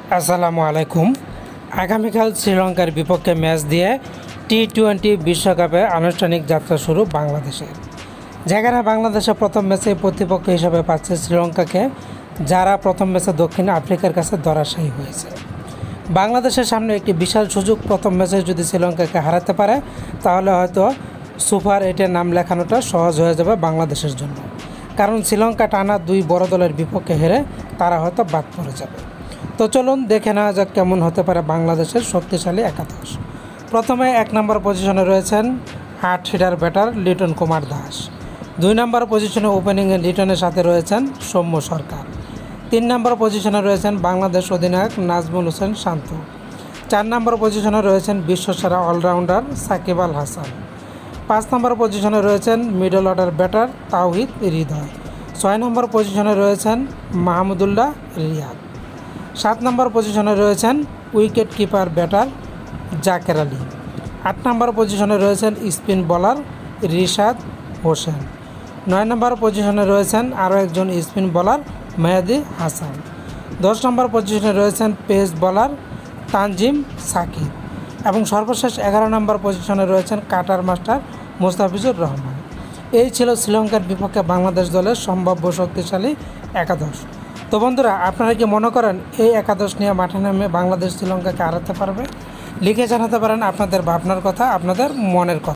আসসালামু আলাইকুম। আগামীকাল শ্রীলঙ্কার বিপক্ষে ম্যাচ দিয়ে টি-20 বিশ্বকাপে আনুষ্ঠানিক যাত্রা শুরু বাংলাদেশের। যেখানে বাংলাদেশে প্রথম ম্যাচে প্রতিপক্ষ হিসেবে পাচ্ছে শ্রীলঙ্কাকে, যারা প্রথম ম্যাচে দক্ষিণ আফ্রিকার কাছে ধরাশায়ী হয়েছে। বাংলাদেশের সামনে একটি বিশাল সুযোগ। প্রথম ম্যাচে যদি শ্রীলঙ্কাকে হারাতে পারে তাহলে হয়তো সুপার 8-এ নাম লেখানোটা সহজ হয়ে যাবে বাংলাদেশের জন্য। কারণ শ্রীলঙ্কা টানা 2 বড় দলের বিপক্ষে হেরে তারা হয়তো বাদ পড়ে যাবে। তো চলুন দেখে নেওয়া যাক কেমন হতে পারে বাংলাদেশের শক্তিশালী একাদশ। প্রথমে 1 নম্বর পজিশনে রয়েছেন hard hitter batter Liton Kumar Das. 2 number পজিশনে ওপেনিংয়ে লিটনের সাথে রয়েছেন সৌম্য সরকার। 3 নম্বর পজিশনে রয়েছেন বাংলাদেশ অধিনায়ক নাজমুল হোসেন শান্ত। 4 নম্বর পজিশনে রয়েছেন বিশ্বসেরা অলরাউন্ডার সাকিব আল হাসান। 5 নম্বর পজিশনে রয়েছেন middle order batter Towhid Hridoy. 6 নম্বর পজিশনে রয়েছেন মাহমুদুল্লাহ রিয়াদ। 7 নম্বর পজিশনে রয়েছেন wicket keeper batter Jaker Ali. 8 number পজিশনে রয়েছেন spin bowler Rishad Hossain. 9 number পজিশনে রয়েছেন আরও একজন spin bowler Mehedi Hasan. 10 number পজিশনে রয়েছেন পেস বোলার তানজিম সাকিব। এবং সর্বশেষ 11 নম্বর পজিশনে রয়েছেন কাটার মাস্টার মুস্তাফিজুর রহমান। এই ছিল শ্রীলঙ্কার বিপক্ষে বাংলাদেশ দলের সম্ভাব্য শক্তিশালী একাদশ। তো বন্ধুরা, আপনারা কি মনে করেন এই একাদশ নিয়ে মাঠে নামে বাংলাদেশ শ্রীলঙ্কাকে হারাতে পারবে? লিখে জানাতে পারেন আপনাদের ভাবনার কথা, আপনাদের মনের কথা।